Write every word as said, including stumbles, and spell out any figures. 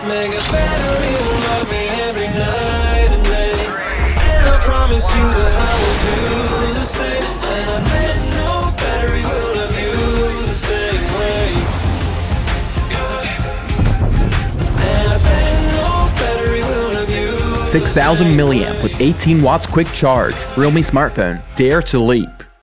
Make a battery will love me every night and day. And I promise you that I will do the same. And I bet no battery will love you the same way. Yeah. And I bet no battery will love you six thousand milliamp with eighteen watts quick charge. Realme smartphone. Dare to leap.